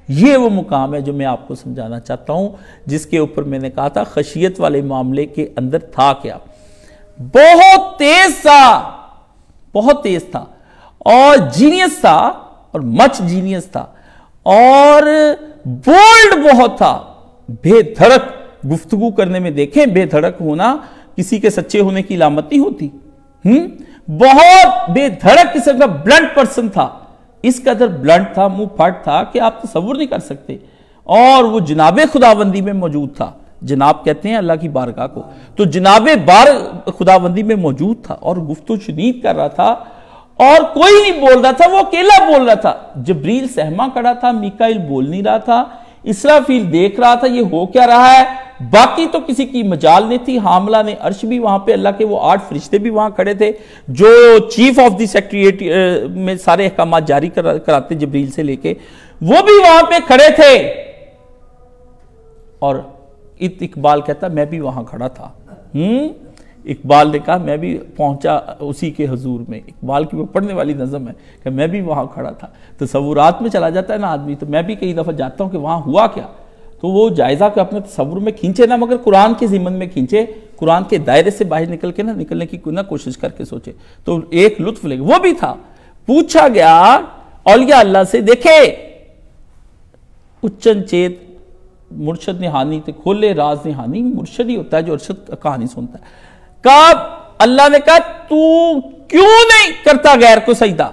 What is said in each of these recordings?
یہ وہ مقام ہے جو میں آپ کو سمجھانا چاہتا ہوں، جس کے اوپر میں نے کہا تھا خشیت والے معاملے کے اندر تھا کیا، بہت تیز تھا اور جینیس تھا اور مچ جینیس تھا اور بولڈ بہت تھا، بے دھڑک گفتگو کرنے میں دیکھیں، بے دھڑک ہونا کسی کے سچے ہونے کی علامت نہیں ہوتی، بہت بے دھڑک قسم کا بلنٹ پرسن تھا، اس قدر بلنٹ تھا، منہ پھٹ تھا کہ آپ تصور نہیں کر سکتے، اور وہ جناب خداوندی میں موجود تھا، جناب کہتے ہیں اللہ کی بارگاہ کو، تو جناب خداوندی میں موجود تھا اور گفتگو شنید کر رہا تھا اور کوئی نہیں بول رہا تھا، وہ اکیلا بول رہا تھا، جبریل سہما کھڑا تھا، میکائیل بول نہیں رہا تھا، اسرافیل دیکھ رہا تھا یہ ہو کیا رہا ہے، باقی تو کسی کی مجال نہیں تھی، حاملہ نے عرش بھی وہاں پہ، اللہ کے وہ 8 فرشتے بھی وہاں کھڑے تھے جو چیف آف دی سیکریٹریٹ میں سارے احکامات جاری کراتے جبریل سے لے کے، وہ بھی وہاں پہ کھڑے تھے، اور اقبال کہتا میں بھی وہاں کھڑا تھا، اقبال نے کہا میں بھی پہنچا اسی کے حضور میں، اقبال کی وہ پڑھنے والی نظم ہے کہ میں بھی وہاں کھڑا تھا، تصورات میں چلا جاتا ہے نا آدمی، تو میں بھی کئی دفعہ جاتا ہوں کہ وہاں ہوا کیا، تو وہ جائزہ کہ اپنے تصور میں کھینچے نہ مگر قرآن کے ضمن میں کھینچے، قرآن کے دائرے سے باہر نکل کے نکلنے کی کوشش کر کے سوچے، تو ایک لطف لے گا، وہ بھی تھا، پوچھا گیا اولیاء اللہ سے، دیکھے اچن چیت مرشد نہانی تے کھولے راز نہانی، مرشد ہی ہوتا ہے جو ارشد کہانی سنتا ہے، کہا اللہ نے کہا تو کیوں نہیں کرتا غیر کو سجدہ،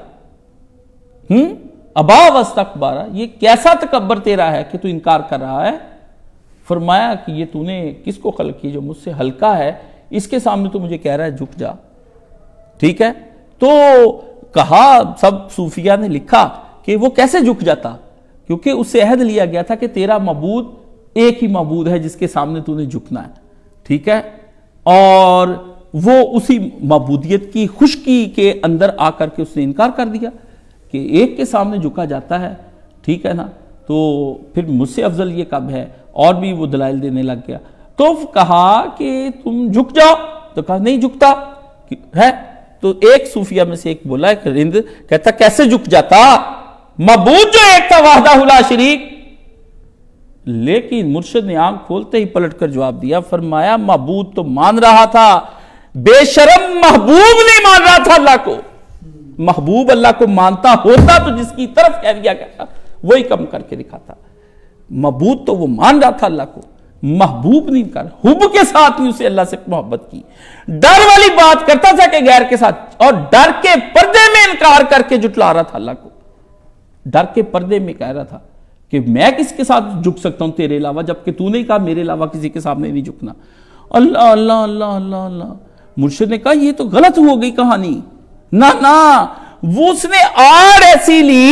ابا واستکبارا، یہ کیسا تکبر تیرا ہے کہ تو انکار کر رہا ہے، فرمایا کہ یہ تو نے کس کو خلق کی جو مجھ سے ہلکا ہے، اس کے سامنے تو مجھے کہہ رہا ہے جھک جا، ٹھیک ہے، تو کہا سب صوفیہ نے لکھا کہ وہ کیسے جھک جاتا، کیونکہ اس سے عہد لیا گیا تھا کہ تیرا معبود ایک ہی معبود ہے جس کے سامنے تو نے جھکنا ہے، ٹھیک ہے، اور وہ اسی معبودیت کی خشکی کے اندر آ کر کے اس نے انکار کر دیا کہ ایک کے سامنے جھکا جاتا ہے، ٹھیک ہے نا، تو پھر مجھ سے افضل یہ کب ہے، اور بھی وہ دلائل دینے لگ گیا، تو کہا کہ تم جھک جاؤ، تو کہا نہیں جھکتا ہے، تو ایک صوفیہ میں سے ایک بولا ایک رند کہتا کیسے جھک جاتا، معبود جو ایک تھا وحدہ لا شریک، لیکن مرشد نے آنکھ کھولتے ہی پلٹ کر جواب دیا، فرمایا معبود تو مان رہا تھا، بے شرم محبوب نہیں مان رہا تھا اللہ کو، محبوب اللہ کو مانتا ہوتا تو جس کی طرف کہہ دیا گیا وہی کم کر کے دکھاتا، معبود تو وہ مان رہا تھا اللہ کو، محبوب نہیں کر، حب کے ساتھ نہیں اسے اللہ سے محبت کی، ڈر والی بات کرتا تھا کہ غیر کے ساتھ، اور ڈر کے پردے میں انکار کر کے جھٹلا رہا تھا اللہ کو، ڈر کے پردے میں کہہ رہا تھا کہ میں کس کے ساتھ جھک سکتا ہوں تیرے علاوہ، جبکہ تو نے کہا میرے علاوہ کسی کے سامنے نہیں جھکنا، اللہ اللہ اللہ اللہ اللہ، مرشد نے کہا یہ تو غلط ہو گئی کہانی، نہ وہ اس نے آڑ ایسی لی،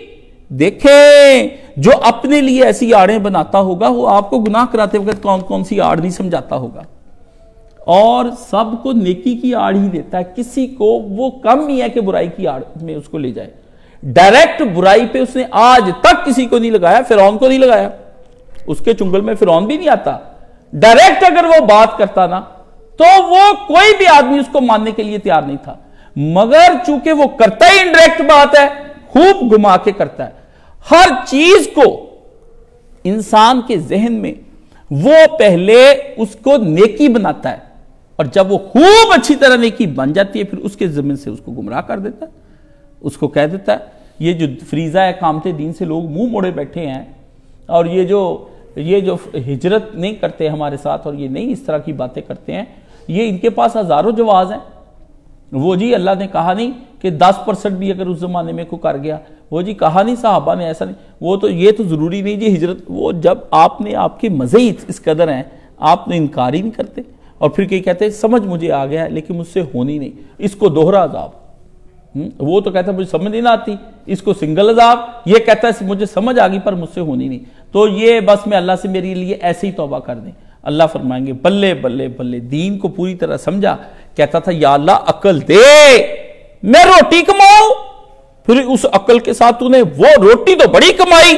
دیکھیں جو اپنے لیے ایسی آڑیں بناتا ہوگا وہ آپ کو گناہ کراتے وقت کون کون سی آڑ نہیں سمجھاتا ہوگا، اور سب کو نیکی کی آڑ ہی دیتا ہے، کسی کو وہ کم ہی ہے کہ برائی کی آڑ میں اس کو لے جائے، ڈائریکٹ برائی پہ اس نے آج تک کسی کو نہیں لگایا، فرعون کو نہیں لگایا، اس کے چنگل میں فرعون بھی نہیں آتا، ڈائریکٹ اگر وہ بات کرتا نا تو وہ کوئی بھی آدمی اس کو ماننے کے لیے تیار نہیں تھا، مگر چونکہ وہ کرتا ہی انڈائریکٹ بات ہے، خوب گھما کے کرتا ہے، ہر چیز کو انسان کے ذہن میں وہ پہلے اس کو نیکی بناتا ہے، اور جب وہ خوب اچھی طرح نیکی بن جاتی ہے پھر اس کے ذمن سے اس کو گمراہ کر دیتا ہے، اس کو کہہ دیتا ہے، یہ جو فریضہ اقامت دین سے لوگ منہ موڑے بیٹھے ہیں، اور یہ جو ہجرت نہیں کرتے ہمارے ساتھ اور یہ نہیں اس طرح کی باتیں کرتے ہیں، یہ ان کے پاس ہزاروں جواز ہیں، وہ جی اللہ نے کہا نہیں کہ 10% بھی اگر اس زمانے میں کو کر گیا، وہ جی کہا نہیں صحابہ نے ایسا نہیں، وہ تو یہ تو ضروری نہیں جی ہجرت، وہ جب آپ نے آپ کے مزے ہی اس قدر ہیں آپ نے انکار ہی نہیں کرتے، اور پھر کہتے ہیں سمجھ مجھے آ گیا ہے لیکن مجھ سے ہونی نہیں، اس کو دوہرا عذاب، وہ تو کہتا ہے مجھے سمجھ نہیں آتی، اس کو سنگل عذاب، یہ کہتا ہے مجھے سمجھ آ گئی پر مجھ سے ہونی نہیں، تو یہ بس میں اللہ سے میرے لیے ایسے ہی توبہ کر دیں، اللہ فرمائیں گے بلے بلے بلے، دین کو پوری طرح سمجھا، کہتا تھا یا اللہ عقل دے میں روٹی کماؤں، پھر اس عقل کے ساتھ تو نے وہ روٹی تو بڑی کمائی،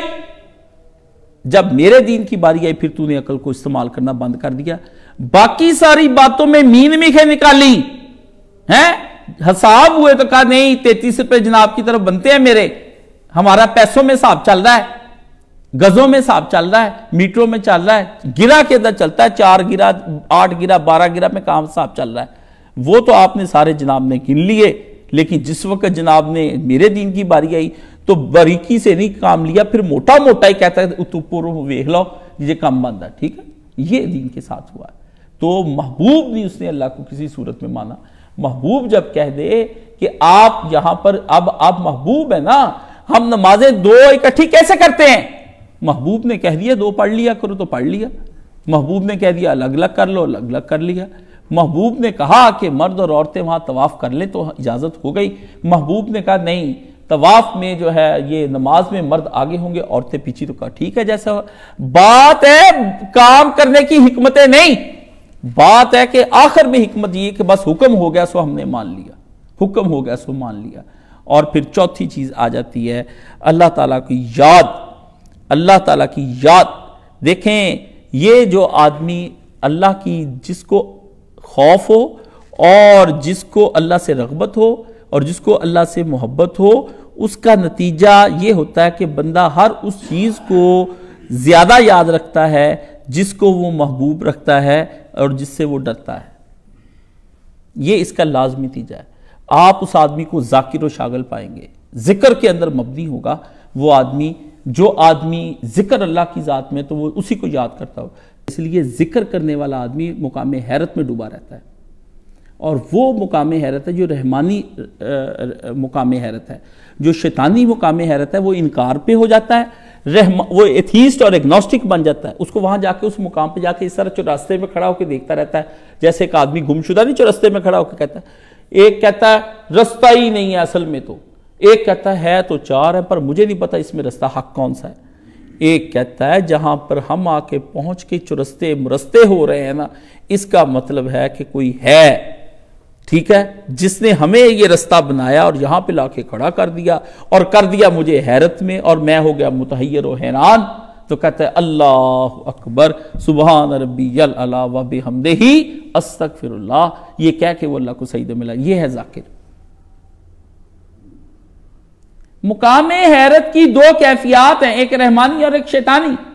جب میرے دین کی باری آئی پھر تو نے عقل کو استعمال کرنا بند کر دیا، باقی ساری باتوں میں مین میخے نکالی ہیں، حساب ہوئے تو کہا نہیں 33 روپے جناب کی طرف بنتے ہیں میرے، ہمارا پیسوں میں حساب چل رہا ہے، گزوں میں حساب چل رہا ہے، میٹروں میں چل رہا ہے، گرہ کے اندر چلتا ہے، 4 گرہ 8 گرہ 12 گرہ میں کام حساب چل رہا ہے، وہ تو آپ نے سارے جناب نے گن لیے، لیکن جس وقت جناب نے میرے دین کی باری آئی تو باریکی سے نہیں کام لیا، پھر موٹا موٹا ہی کہتا ہے تو پورو ویکھ لو یہ کام بندہ، ٹھیک ہے، یہ دین کے ساتھ ہوا ہے۔ تو محبوب نہیں اس نے اللہ کو کسی صورت میں مانا۔ محبوب جب کہہ دے کہ آپ یہاں پر اب آپ محبوب ہے نا، ہم نمازیں 2 اکٹھی کیسے کرتے ہیں؟ محبوب نے کہہ دیا 2 پڑھ لیا کرو تو پڑھ لیا، محبوب نے کہہ دیا الگ الگ کر لو، الگ الگ کر لیا، محبوب نے کہا کہ مرد اور عورتیں وہاں طواف کر لیں تو اجازت ہو گئی، محبوب نے کہا نہیں طواف میں جو ہے یہ نماز میں مرد آگے ہوں گے عورتیں پیچھے، تو کہا ٹھیک ہے جیسا بات ہے، کام کرنے کی حکمتیں نہیں، بات ہے کہ آخر میں حکمت یہ کہ بس حکم ہو گیا سو ہم نے مان لیا، حکم ہو گیا سو مان لیا۔ اور پھر چوتھی چیز آ جاتی ہے اللہ تعالیٰ کی یاد، اللہ تعالیٰ کی یاد۔ دیکھیں یہ جو آدمی اللہ کی جس کو خوف ہو اور جس کو اللہ سے رغبت ہو اور جس کو اللہ سے محبت ہو، اس کا نتیجہ یہ ہوتا ہے کہ بندہ ہر اس چیز کو زیادہ یاد رکھتا ہے جس کو وہ محبوب رکھتا ہے اور جس سے وہ ڈرتا ہے۔ یہ اس کا لازمی نتیجہ ہے۔ آپ اس آدمی کو ذاکر و شاغل پائیں گے، ذکر کے اندر مبنی ہوگا وہ آدمی، جو آدمی ذکر اللہ کی ذات میں تو وہ اسی کو یاد کرتا ہو۔ اس لیے ذکر کرنے والا آدمی مقام حیرت میں ڈوبا رہتا ہے، اور وہ مقام حیرت ہے جو رحمانی مقام حیرت ہے۔ جو شیطانی مقام حیرت ہے وہ انکار پہ ہو جاتا ہے، وہ ایتھیسٹ اور ایگنوسٹک بن جاتا ہے، اس کو وہاں جا کے اس مقام پہ جا کے اس طرح چوراستے میں کھڑا ہو کے دیکھتا رہتا ہے، جیسے ایک آدمی گمشدہ نہیں چوراستے میں کھڑا ہو کے کہتا ہے، ایک کہتا ہے رستہ ہی نہیں ہے اصل میں، تو ایک کہتا ہے تو 4 ہے پر مجھے نہیں پتا اس میں رستہ حق کون سا ہے، ایک کہتا ہے جہاں پر ہم آ کے پہنچ کے چرستے مرستے ہو رہے ہیں نا، اس کا مطلب ہے کہ کوئی ہے، ٹھیک ہے، جس نے ہمیں یہ رستہ بنایا اور یہاں پہ لا کے کھڑا کر دیا اور کر دیا مجھے حیرت میں، اور میں ہو گیا متحیر و حیران۔ تو کہتا ہے اللہ اکبر سبحان ربی العلی و بحمدہ استغفر اللہ، یہ کہہ کے وہ اللہ کو سجدہ ملا، یہ ہے ذاکر۔ مقام حیرت کی 2 کیفیات ہیں، ایک رحمانی اور ایک شیطانی۔